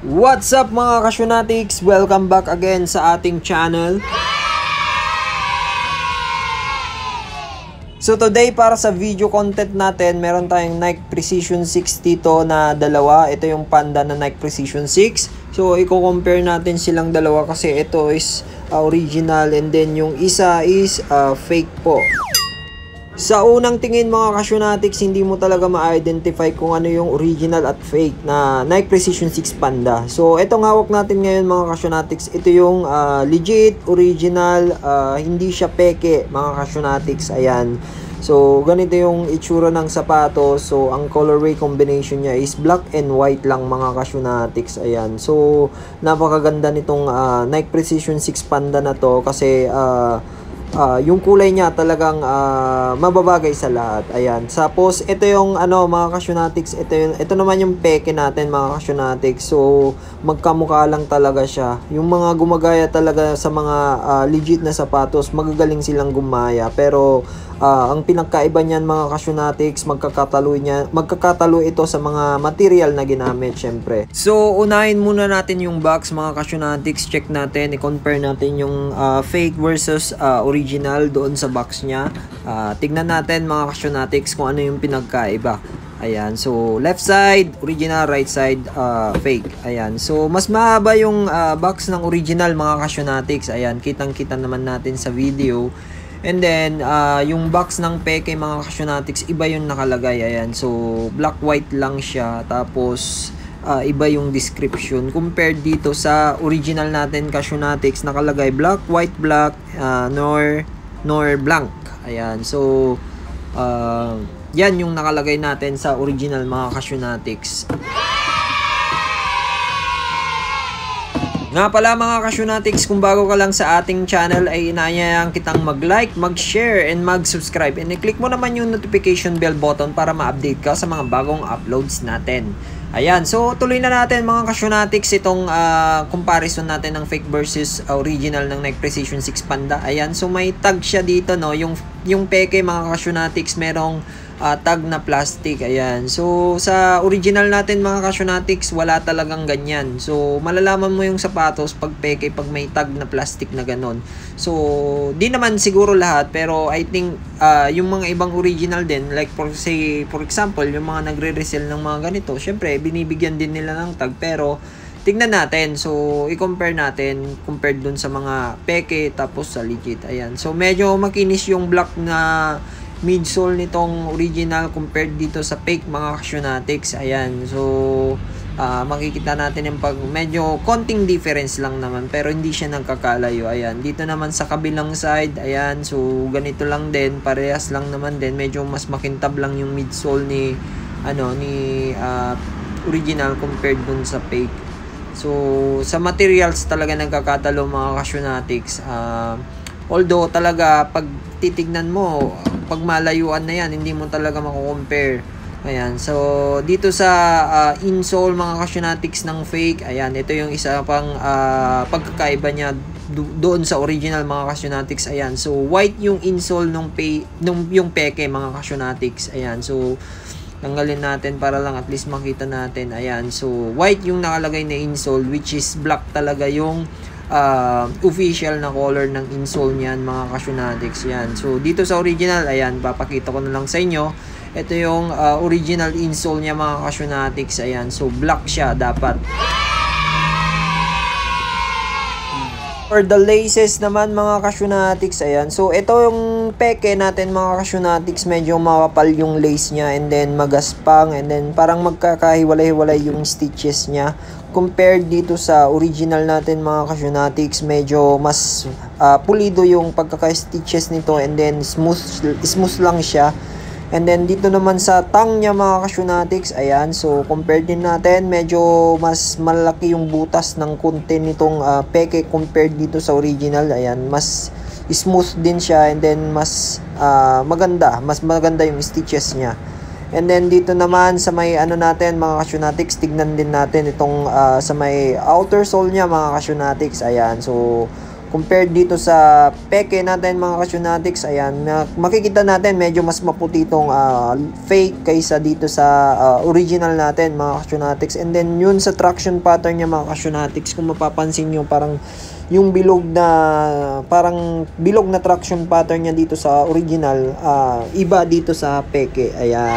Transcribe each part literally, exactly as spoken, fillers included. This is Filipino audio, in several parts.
What's up mga Kasyonatics? Welcome back again sa ating channel. So today para sa video content natin, meron tayong Nike Precision six dito na dalawa. Ito yung Panda na Nike Precision six. So i-compare natin silang dalawa kasi ito is uh, original and then yung isa is uh, fake po. Sa unang tingin mga Kasyonatics, hindi mo talaga ma-identify kung ano yung original at fake na Nike Precision six Panda. So, itong hawak natin ngayon mga Kasyonatics, ito yung uh, legit, original, uh, hindi siya peke mga Kasyonatics. Ayan. So, ganito yung itsura ng sapatos. So, ang colorway combination niya is black and white lang mga Kasyonatics. Ayan. So, napakaganda nitong uh, Nike Precision six Panda na to kasi uh, Uh, yung kulay niya talagang uh, mababagay sa lahat. Ayan. Tapos ito yung ano mga Kasyonatics, ito yung ito naman yung peke natin mga Kasyonatics. So magkamukha lang talaga siya. Yung mga gumagaya talaga sa mga uh, legit na sapatos, magagaling silang gumaya. Pero uh, ang pinagkaiba niyan mga Kasyonatics, magkakatalo niya, magkakatalo ito sa mga material na ginamit syempre. So unahin muna natin yung box mga Kasyonatics, check natin, i-compare natin yung uh, fake versus uh, original original doon sa box niya. Uh, tignan natin mga Kasyonatics kung ano yung pinagkaiba. Ayan. So, left side, original, right side, uh, fake. Ayan. So, mas mahaba yung uh, box ng original mga Kasyonatics. Ayan. Kitang-kita naman natin sa video. And then, uh, yung box ng peke mga Kasyonatics, iba yung nakalagay. Ayan. So, black-white lang siya. Tapos, Uh, iba yung description compared dito sa original natin Kasyonatics, nakalagay black, white, black, uh, nor nor blank. Ayan. So uh, yan yung nakalagay natin sa original mga Kasyonatics. Nga pala mga Kasyonatics, kung bago ka lang sa ating channel ay inaanyayaan kitang mag-like, mag-share, and mag-subscribe. And i-click mo naman yung notification bell button para ma-update ka sa mga bagong uploads natin. Ayan, so tuloy na natin mga Kasyonatics itong uh, comparison natin ng fake versus uh, original ng Nike Precision six Panda. Ayan, so may tag siya dito, no? Yung, yung peke mga Kasyonatics merong uh, tag na plastic. Ayan, so sa original natin mga Kasyonatics wala talagang ganyan. So malalaman mo yung sapatos pag peke pag may tag na plastic na ganon. So di naman siguro lahat, pero I think uh, yung mga ibang original din, like for say for example yung mga nagre-resell ng mga ganito, syempre binibigyan din nila ng tag, pero tignan natin. So i-compare natin compared dun sa mga peke tapos sa legit. Ayan, so medyo makinis yung black na midsole nitong original compared dito sa fake mga Kasyonatics. Ayan, so uh, makikita natin yung pag medyo konting difference lang naman, pero hindi siya nagkakalayo. Ayan, dito naman sa kabilang side, ayan, so ganito lang din, parehas lang naman din, medyo mas makintab lang yung midsole ni ano ni uh, original compared dun sa fake. So sa materials talaga nagkakatalo mga Kasyonatics. Uh, although talaga pag titignan mo, pag malayuan na yan, hindi mo talaga mako-compare. Ayan, so dito sa uh, insole mga Kasyonatics ng fake, ayan, ito yung isa pang uh, pagkakaiba niya do doon sa original mga Kasyonatics. Ayan, so white yung insole nung, pay nung yung peke mga Kasyonatics. Ayan, so tanggalin natin para lang at least makita natin. Ayan, so white yung nakalagay na insole, which is black talaga yung uh, official na color ng insole niyan mga Kasyonatics. Yan, so dito sa original, ayan, papakita ko na lang sa inyo. Ito yung uh, original insole niya mga Kasyonatics. Ayan, so black siya dapat. For the laces naman mga Kasyonatics, ayan, so ito yung peke natin mga Kasyonatics, medyo makapal yung lace niya and then magaspang and then parang magkakahiwalay-hiwalay yung stitches niya compared dito sa original natin mga Kasyonatics. Medyo mas uh, pulido yung pagkaka-stitches nito and then smooth smooth lang siya. And then dito naman sa tang niya mga Kasyonatics, ayan, so compare din natin, medyo mas malaki yung butas ng konti nitong uh, peke compared dito sa original. Ayan, mas smooth din siya and then mas uh, maganda, mas maganda yung stitches niya. And then dito naman sa may ano natin mga Kasyonatics, tignan din natin itong uh, sa may outer sole niya mga Kasyonatics. Ayan, so compared dito sa peke natin mga Kasyonatics. Ayan, makikita natin medyo mas maputi itong uh, fake kaysa dito sa uh, original natin mga Kasyonatics. And then yun sa traction pattern niya mga Kasyonatics, kung mapapansin nyo parang yung bilog na parang bilog na traction pattern niya dito sa original, uh, iba dito sa peke. Ayan.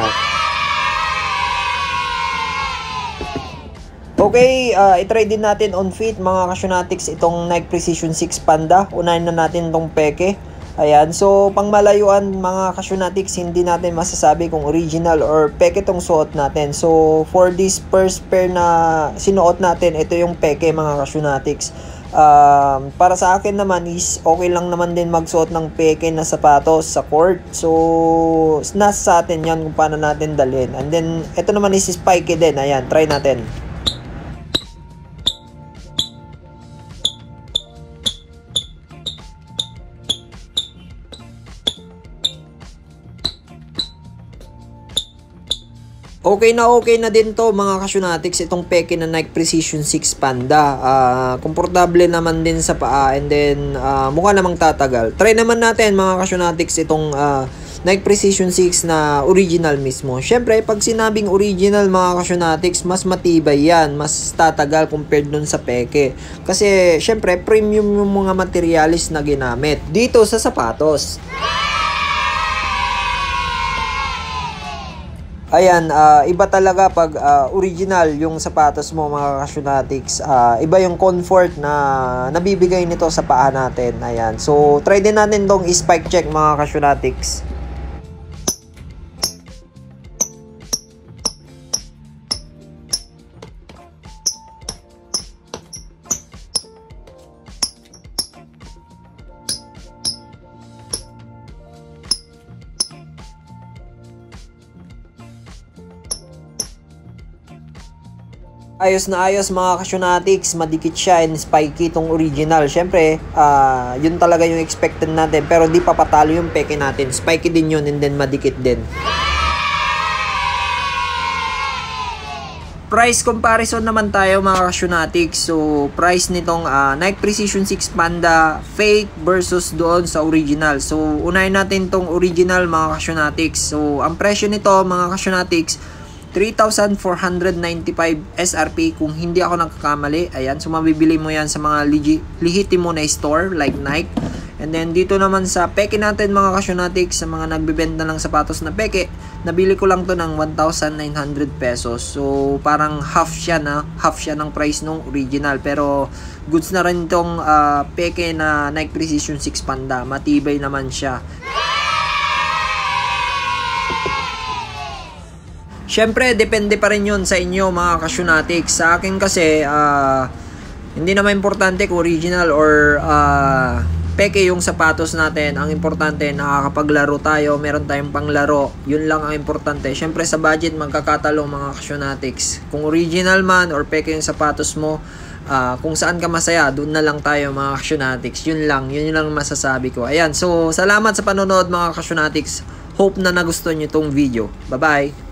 Okay, uh, itry din natin on feet mga Kasyonatics itong Nike Precision six Panda. Unahin na natin itong peke. Ayan, so pang malayuan mga Kasyonatics, hindi natin masasabi kung original or peke itong suot natin. So for this first pair na sinuot natin, ito yung peke mga Kasyonatics. Um, para sa akin naman is okay lang naman din magsuot ng peke na sapatos sa court. So nasa sa atin yan kung paano natin dalhin. And then ito naman is spiky din. Ayan, try natin. Okay na okay na din to mga Kasyonatics itong peke na Nike Precision six Panda. Uh, komportable naman din sa paa, and then uh, mukha namang tatagal. Try naman natin mga Kasyonatics itong uh, Nike Precision six na original mismo. Syempre pag sinabing original mga Kasyonatics, mas matibay yan, mas tatagal compared dun sa peke. Kasi syempre premium yung mga materialis na ginamit dito sa sapatos. Ayan, uh, iba talaga pag uh, original yung sapatos mo mga Kasyonatics. Uh, iba yung comfort na nabibigay nito sa paa natin. Ayan, so try din natin tong spike check mga Kasyonatics. Ayos na ayos mga Kasyonatics, madikit siya and spiky itong original. Syempre, uh, yun talaga yung expected natin, pero di pa patalo yung peke natin. Spiky din yun and then madikit din. Price comparison naman tayo mga Kasyonatics. So, price nitong uh, Nike Precision six Panda fake versus doon sa original. So, unahin natin tong original mga Kasyonatics. So, ang presyo nito mga Kasyonatics, three thousand four hundred ninety-five S R P kung hindi ako nagkakamali. Ayan, so mabibili mo yan sa mga lehitimo na store like Nike. And then dito naman sa peke natin mga Kasyonatics, sa mga nagbebenta ng sapatos na peke, nabili ko lang to ng one thousand nine hundred pesos. So parang half siya na, half siya ng price nung original. Pero goods na rin itong uh, peke na Nike Precision six Panda. Matibay naman siya. Syempre, depende pa rin yun sa inyo mga Kasyonatics. Sa akin kasi, uh, hindi naman importante kung original or uh, peke yung sapatos natin. Ang importante, nakakapaglaro tayo, meron tayong panglaro. Yun lang ang importante. Syempre, sa budget, magkakatalo mga Kasyonatics. Kung original man or peke yung sapatos mo, uh, kung saan ka masaya, doon na lang tayo mga Kasyonatics. Yun lang, yun lang masasabi ko. Ayan, so salamat sa panonood mga Kasyonatics. Hope na nagustuhan nyo itong video. Bye-bye!